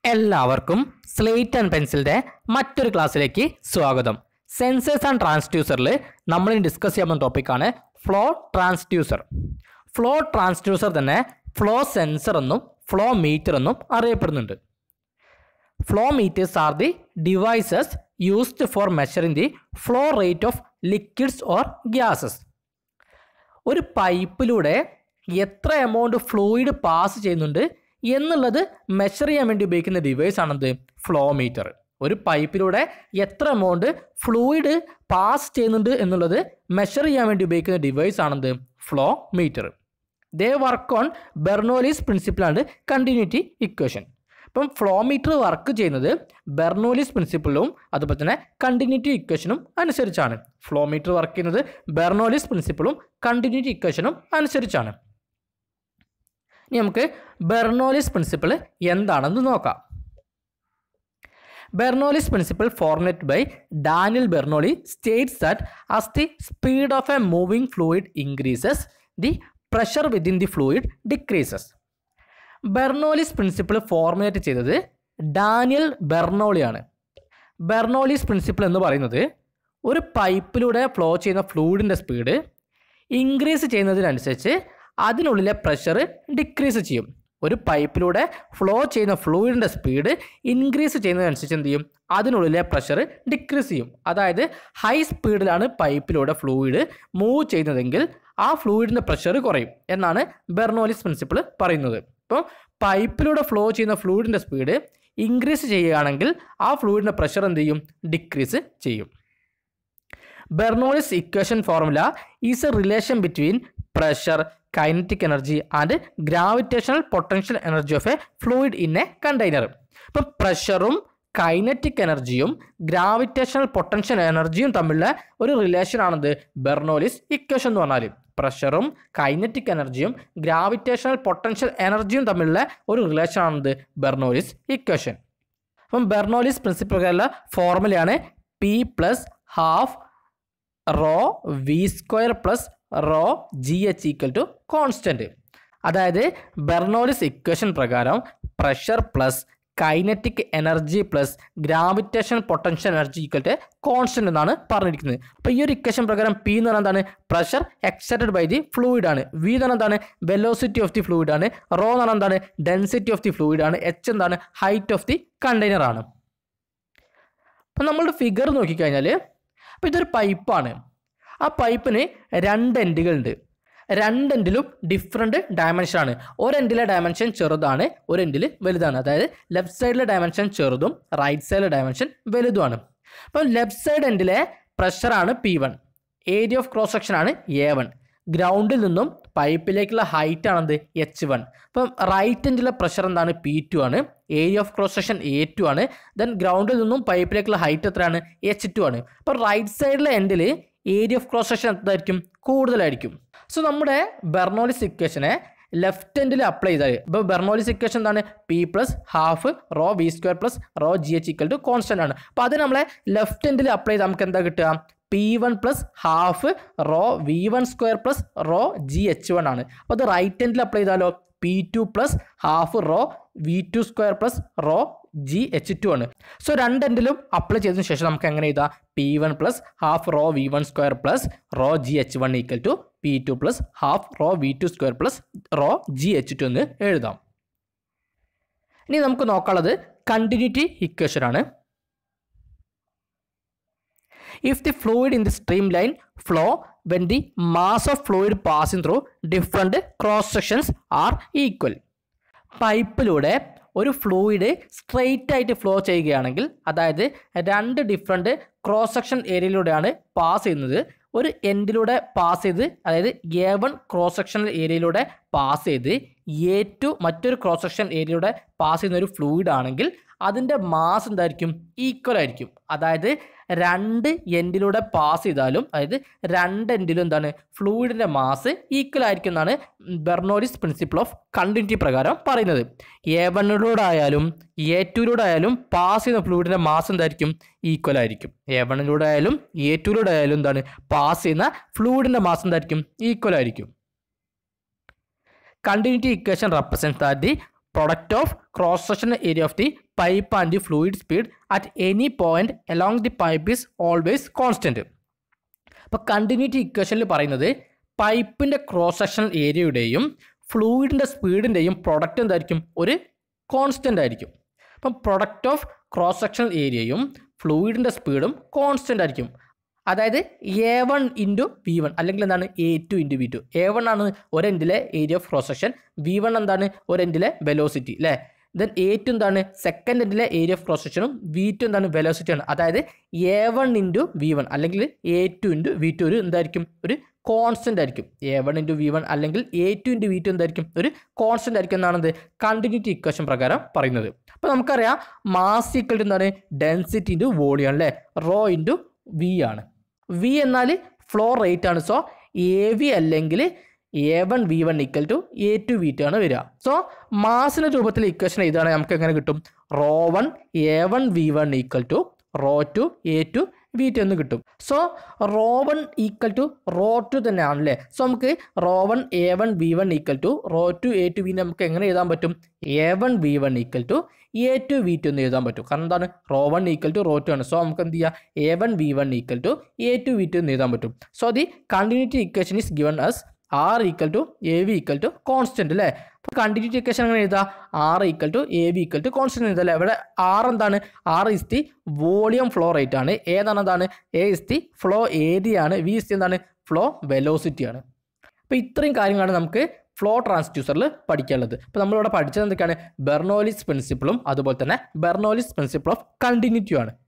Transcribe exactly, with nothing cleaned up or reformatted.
എല്ലാവർക്കും slate and പെൻസിലിന്റെ മറ്റൊരു ക്ലാസ്സിലേക്ക് സ്വാഗതം. സെൻസേഴ്സ് ആൻഡ് ട്രാൻസ്ഡ്യൂസറിൽ നമ്മൾ ഇനി ഡിസ്കസ് ചെയ്യുന്ന ടോപ്പിക്കാണ് ഫ്ലോ ട്രാൻസ്ഡ്യൂസർ. ഫ്ലോ ട്രാൻസ്ഡ്യൂസർ തന്നെ ഫ്ലോ സെൻസർ എന്നും ഫ്ലോ മീറ്റർ എന്നും അറിയപ്പെടുന്നുണ്ട്. Flow meters are the devices used for measuring the flow rate of liquids or gases. ഒരു പൈപ്പിലൂടെ എത്ര എമൗണ്ട് ഫ്ലൂയിഡ് പാസ് ചെയ്യുന്നുണ്ട് എന്നുള്ളത് മെഷർ ചെയ്യാൻ വേണ്ടി ഉപയോഗിക്കുന്ന ഡിവൈസ് ആണെന്ത് ഫ്ലോ മീറ്റർ. ഒരു പൈപ്പിലൂടെ എത്ര എമൗണ്ട് ഫ്ലൂയിഡ് പാസ് ചെയ്യുന്നുണ്ട് എന്നുള്ളത് മെഷർ ചെയ്യാൻ വേണ്ടി ഉപയോഗിക്കുന്ന ഡിവൈസ് ആണെന്ത് flow meter. They work on Bernoulli's principle and continuity equation. ഇപ്പം ഫ്ലോ മീറ്റർ വർക്ക് ചെയ്യുന്നത് ബെർണോലിസ് പ്രിൻസിപ്പിളും അതുപോലെ തന്നെ കണ്ടിന്യൂറ്റി ഇക്വേഷനും അനുസരിച്ചാണ്. ഫ്ലോ മീറ്റർ വർക്ക് ചെയ്യുന്നത് ബെർണോലിസ് പ്രിൻസിപ്പിളും കണ്ടിന്യൂറ്റി ഇക്വേഷനും അനുസരിച്ചാണ്. ഇനി നമുക്ക് ബെർണോലിസ് പ്രിൻസിപ്പിൾ എന്താണെന്ന് നോക്കാം. Bernoulli's principle formulated by Daniel Bernoulli states that as the speed of a moving fluid increases the pressure within the fluid decreases. Bernoulli's principle formulate ചെയ്തത് Daniel ബെർണോളിയാണ്. Bernoulli's principle എന്ന് പറയുന്നത് ഒരു പൈപ്പിലൂടെ ഫ്ലോ ചെയ്യുന്ന ഫ്ലൂയിഡിൻ്റെ speed increase ചെയ്യുന്നതിനനുസരിച്ച് അതിനുള്ളിലെ pressure decrease ചെയ്യും. ഒരു പൈപ്പിലൂടെ flow ചെയ്യുന്ന ഫ്ലൂയിഡിൻ്റെ speed increase ചെയ്യുന്നതിനനുസരിച്ച് എന്ത് ചെയ്യും, അതിനുള്ളിലെ പ്രഷർ ഡിക്രീസ് ചെയ്യും. അതായത് ഹൈ സ്പീഡിലാണ് പൈപ്പിലൂടെ ഫ്ലൂയിഡ് മൂവ് ചെയ്യുന്നതെങ്കിൽ ആ ഫ്ലൂയിഡിൻ്റെ പ്രഷർ കുറയും എന്നാണ് ബെർണോലിസ് പ്രിൻസിപ്പിൾ പറയുന്നത്. ഇപ്പോൾ പൈപ്പിലൂടെ ഫ്ലോ ചെയ്യുന്ന ഫ്ലൂയിഡിൻ്റെ സ്പീഡ് ഇൻക്രീസ് ചെയ്യുകയാണെങ്കിൽ ആ ഫ്ലൂയിഡിൻ്റെ പ്രഷർ എന്ത് ചെയ്യും, ഡിക്രീസ് ചെയ്യും. Bernoullis equation formula is a relation between pressure, kinetic energy and gravitational potential energy of a fluid in a container. ഇപ്പോൾ പ്രഷറും കൈനറ്റിക് എനർജിയും ഗ്രാവിറ്റേഷണൽ പൊട്ടൻഷ്യൽ എനർജിയും തമ്മിലുള്ള ഒരു റിലേഷൻ ആണെന്ന് ബെർണോലിസ് ഇക്വേഷൻ എന്ന് പറഞ്ഞാൽ. പ്രഷറും കൈനറ്റിക് എനർജിയും ഗ്രാവിറ്റേഷണൽ പൊട്ടൻഷ്യൽ എനർജിയും തമ്മിലുള്ള ഒരു റിലേഷൻ ആണെന്ന് ബെർണോലിസ് ഇക്വേഷൻ. അപ്പം ബെർണോലിസ് പ്രിൻസിപ്പിളുള്ള ഫോർമുലയാണ് P plus half rho V square plus rho G H equal to constant. അതായത് ബെർണോലിസ് ഇക്വേഷൻ പ്രകാരം pressure plus kinetic energy plus gravitation potential energy equal to constant എന്നാണ് പറഞ്ഞിരിക്കുന്നത്. അപ്പോൾ ഈ ഒരു ഇക്വേഷൻ പ്രകാരം പി എന്ന് പറഞ്ഞാൽ എന്താണ്, pressure excited by the fluid ആണ്. വി എന്ന് പറഞ്ഞാൽ എന്താണ്, വെലോസിറ്റി ഓഫ് ദി ഫ്ലൂയിഡ് ആണ്. റോ എന്ന് പറഞ്ഞാൽ എന്താണ്, ഡെൻസിറ്റി ഓഫ് ദി ഫ്ലൂയിഡ് ആണ്. എച്ച് എന്താണ്, ഹൈറ്റ് ഓഫ് ദി കണ്ടെയ്നർ ആണ്. അപ്പോൾ നമ്മളുടെ ഫിഗർ നോക്കിക്കഴിഞ്ഞാൽ അപ്പോൾ ഇതൊരു പൈപ്പാണ്. ആ പൈപ്പിന് രണ്ട് എൻഡുകളുണ്ട്. രണ്ട് എൻഡിലും ഡിഫറെൻറ്റ് ഡയമെൻഷനാണ്. ഒരു എൻഡിലെ ഡയമെൻഷൻ ചെറുതാണ്, ഒരു എൻഡിൽ വലുതാണ്. അതായത് ലെഫ്റ്റ് സൈഡിലെ ഡയമെൻഷൻ ചെറുതും റൈറ്റ് സൈഡിലെ ഡയമെൻഷൻ വലുതുമാണ്. അപ്പോൾ ലെഫ്റ്റ് സൈഡ് എൻഡിലെ പ്രഷറാണ് P one, area of cross സെക്ഷനാണ് എ വൺ, ഗ്രൗണ്ടിൽ നിന്നും പൈപ്പിലേക്കുള്ള ഹൈറ്റ് ആണെന്ത് എച്ച് വൺ. അപ്പം റൈറ്റ് എൻഡിലെ പ്രഷർ എന്താണ്, പി ടു ആണ്, area of cross section A two ആണ്. ദെൻ ഗ്രൗണ്ടിൽ നിന്നും പൈപ്പിലേക്കുള്ള ഹൈറ്റ് എത്രയാണ്, എച്ച് ടു ആണ്. അപ്പോൾ റൈറ്റ് സൈഡിലെ എൻഡിൽ ഏരിയ ഓഫ് ക്രോസ് സെക്ഷൻ എന്തായിരിക്കും, കൂടുതലായിരിക്കും. സോ നമ്മുടെ ബെർണോലിസ് ഇക്വേഷനെ ലെഫ്റ്റ് എൻഡിൽ അപ്ലൈ ചെയ്താൽ ഇപ്പോൾ ബെർണോലിസ് ഇക്വേഷൻ എന്താണ്, P plus half rho V square plus rho G H equal to constant ആണ്. അപ്പോൾ അത് നമ്മളെ ലെഫ്റ്റ് എൻഡിൽ അപ്ലൈ ചെയ്താൽ നമുക്ക് എന്താ കിട്ടുക, P one plus half rho V one square plus rho G H one ആണ്. അപ്പോൾ അത് റൈറ്റ് എൻഡിൽ അപ്ലൈ ചെയ്താലോ P two plus half rho V two square plus rho G H two ആണ്. സോ രണ്ട് എൻഡിലും അപ്ലൈ ചെയ്തതിന് ശേഷം നമുക്ക് എങ്ങനെ എഴുതാം, P one plus half rho V one square plus rho G H one equal to P two plus half rho V two square plus rho G H two എന്ന് എഴുതാം. ഇനി നമുക്ക് നോക്കാനുള്ളത് കണ്ടിന്യൂറ്റി ഇക്വേഷൻ ആണ്. If the fluid in the streamline flow when the mass of fluid passing through different cross sections are equal. പൈപ്പിലൂടെ ഒരു fluid straight ആയിട്ട് flow ചെയ്യുകയാണെങ്കിൽ, അതായത് രണ്ട് ഡിഫറെൻറ്റ് ക്രോസ് സെക്ഷൻ ഏരിയയിലൂടെയാണ് പാസ് ചെയ്യുന്നത്. ഒരു എൻഡിലൂടെ പാസ് ചെയ്ത്, അതായത് എ വൺ ക്രോസ് സെക്ഷൻ ഏരിയയിലൂടെ പാസ് ചെയ്ത് എ ടു മറ്റൊരു ക്രോസ് സെക്ഷൻ ഏരിയയിലൂടെ പാസ് ചെയ്യുന്ന ഒരു ഫ്ലൂയിഡ് ആണെങ്കിൽ അതിൻ്റെ മാസ് എന്തായിരിക്കും, ഈക്വൽ ആയിരിക്കും. അതായത് രണ്ട് എൻഡിലൂടെ പാസ് ചെയ്താലും, അതായത് രണ്ട് എൻഡിലും എന്താണ്, ഫ്ലൂയിഡിൻ്റെ മാസ് ഈക്വൽ ആയിരിക്കും എന്നാണ് ബെർണോലിസ് പ്രിൻസിപ്പിൾ ഓഫ് കണ്ടിന്യൂറ്റി പ്രകാരം പറയുന്നത്. എ വണ്ണിലൂടെ ആയാലും എ ടുയിലൂടെ ആയാലും പാസ് ചെയ്യുന്ന ഫ്ലൂയിഡിൻ്റെ മാസ് എന്തായിരിക്കും, ഈക്വൽ ആയിരിക്കും. എ വണ്ണിലൂടെ ആയാലും എ ടുയിലൂടെ ആയാലും എന്താണ്, പാസ് ചെയ്യുന്ന ഫ്ലൂയിഡിൻ്റെ മാസ് എന്തായിരിക്കും, ഈക്വൽ ആയിരിക്കും. Continuity equation represents that the product of cross-sectional area of the pipe and the fluid speed at any point along the pipe is always constant. അപ്പോൾ കണ്ടിന്യൂറ്റി ഇക്വേഷനിൽ പറയുന്നത് പൈപ്പിൻ്റെ ക്രോസ് സെക്ഷണൽ ഏരിയയുടെയും ഫ്ലൂയിഡിൻ്റെ സ്പീഡിൻ്റെയും പ്രൊഡക്റ്റ് എന്തായിരിക്കും, ഒരു കോൺസ്റ്റൻ്റ് ആയിരിക്കും. അപ്പം പ്രൊഡക്റ്റ് ഓഫ് ക്രോസ് സെക്ഷണൽ ഏരിയയും ഫ്ലൂയിഡിൻ്റെ സ്പീഡും കോൺസ്റ്റൻ്റ് ആയിരിക്കും. അതായത് A one into V one അല്ലെങ്കിൽ എന്താണ് A two into V two. A one ആണ് ഒരെൻഡിലെ area of cross section, V one എന്താണ് ഒരെൻഡിലെ വെലോസിറ്റി അല്ലേ. ദെൻ എ ടു എന്താണ് സെക്കൻഡ് എൻഡിലെ ഏരിയ ഓഫ് ക്രോസ് സെക്ഷനും വി ടു എന്താണ് വെലോസിറ്റിയാണ്. അതായത് A one into V one അല്ലെങ്കിൽ A two into V two ഒരു എന്തായിരിക്കും, ഒരു കോൺസ്റ്റൻ്റ് ആയിരിക്കും. A one into V one അല്ലെങ്കിൽ A two into V two എന്തായിരിക്കും, ഒരു കോൺസ്റ്റൻ്റ് ആയിരിക്കും എന്നാണ് കണ്ടിന്യൂറ്റി ഇക്വേഷൻ പ്രകാരം പറയുന്നത്. അപ്പോൾ നമുക്കറിയാം മാസ് ഈക്വൽ ടു എന്താണ് ഡെൻസിറ്റി ഇൻറ്റു വോളിയം അല്ലേ, റോ ഇൻറ്റു വി ആണ്. വി എന്നാൽ ഫ്ലോ റേറ്റ് ആണ്. സോ എ വി അല്ലെങ്കിൽ A one V one equal to A two V two ആണ് വരിക. സോ മാസിൻ്റെ രൂപത്തിൽ ഇക്വേഷൻ ഇതാണ്, നമുക്ക് എങ്ങനെ കിട്ടും, rho one A one V one equal to rho two A two V two എന്ന് കിട്ടും. So rho one equal to rho two തന്നെയാണല്ലേ. സോ നമുക്ക് rho one A one V one equal to rho two A two V നമുക്ക് എങ്ങനെ എഴുതാൻ പറ്റും, A one V one equal to A two V two എന്ന് എഴുതാൻ പറ്റും. കാരണം എന്താണ്, rho one equal to rho two ആണ്. സോ നമുക്ക് എന്ത് ചെയ്യാം, A one V one equal to A two V two എന്ന് എഴുതാൻ പറ്റും. So the continuity equation is given as R equal to A V equal to constant അല്ലേ. അപ്പോൾ continuity equation എങ്ങനെ എഴുതാം, R equal to A V equal to constant എഴുതാം അല്ലേ. ഇവിടെ ആർ എന്താണ്, R is the volume flow rate ആണ്. A എന്നാണ് എന്താണ്, A is the flow area ആണ്. വി ഇസ് ദി എന്താണ്, ഫ്ലോ വെലോസിറ്റി ആണ്. അപ്പോൾ ഇത്രയും കാര്യങ്ങളാണ് നമുക്ക് ഫ്ലോ ട്രാൻസ്ഡ്യൂസറിൽ പഠിക്കാനുള്ളത്. അപ്പോൾ നമ്മളിവിടെ പഠിച്ചത് എന്തൊക്കെയാണ്, ബെർണോലിസ് പ്രിൻസിപ്പിളും അതുപോലെ തന്നെ ബെർണോലിസ് പ്രിൻസിപ്പിൾ ഓഫ് കണ്ടിന്യൂറ്റിയും ആണ്.